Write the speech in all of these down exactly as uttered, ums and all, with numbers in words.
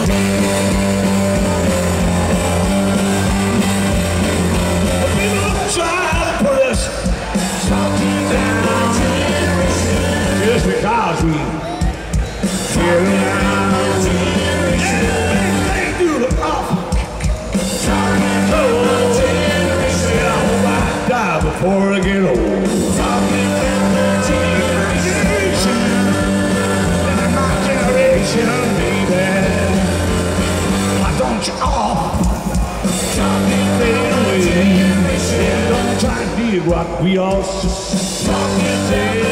Because we feel now, they do the pop. So, I hope I die before I get old. Generation, my generation, baby. Why don't you all fade away? Don't try to dig what we all say.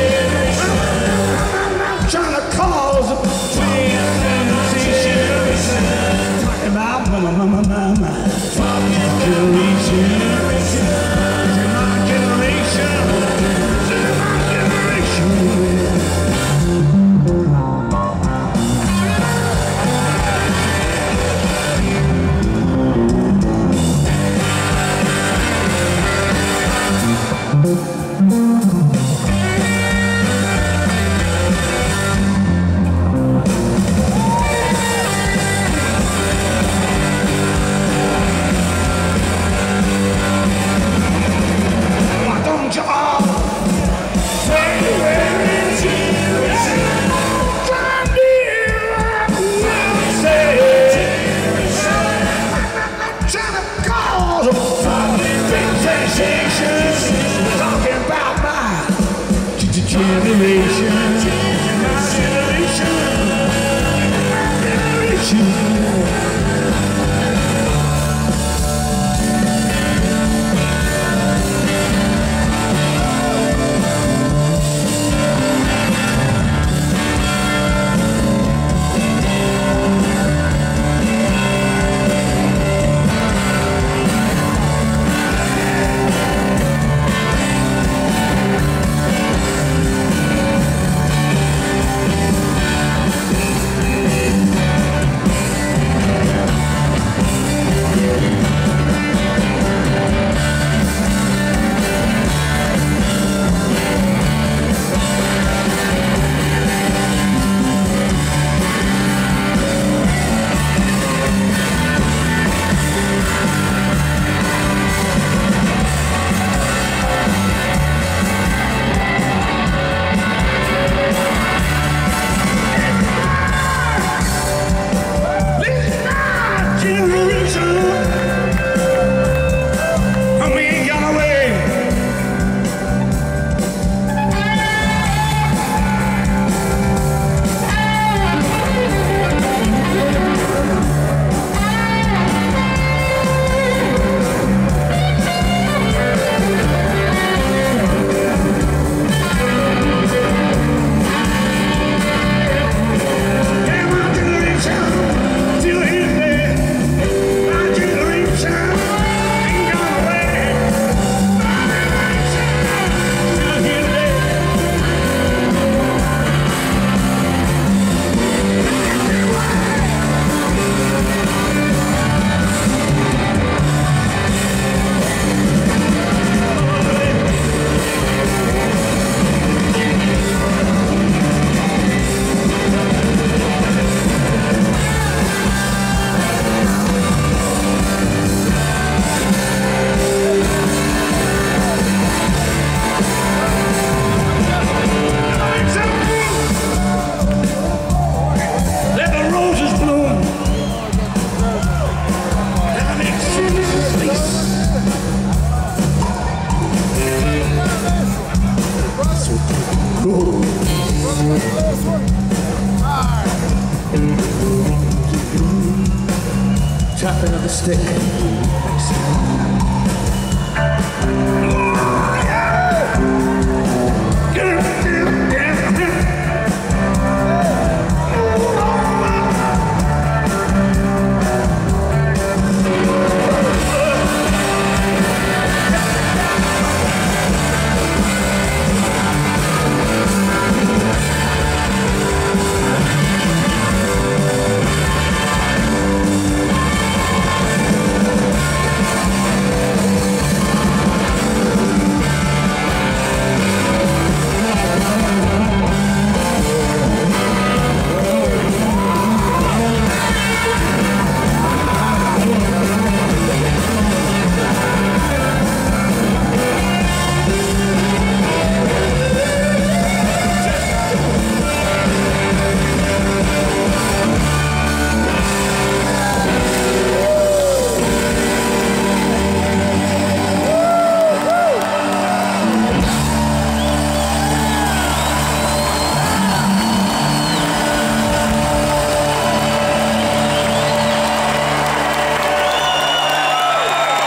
Trying to cause a sensation. Talking about my, my, my, my, my generation. My generation. My generation. Talking about my generation, my generation, my generation. Tapping of the stick.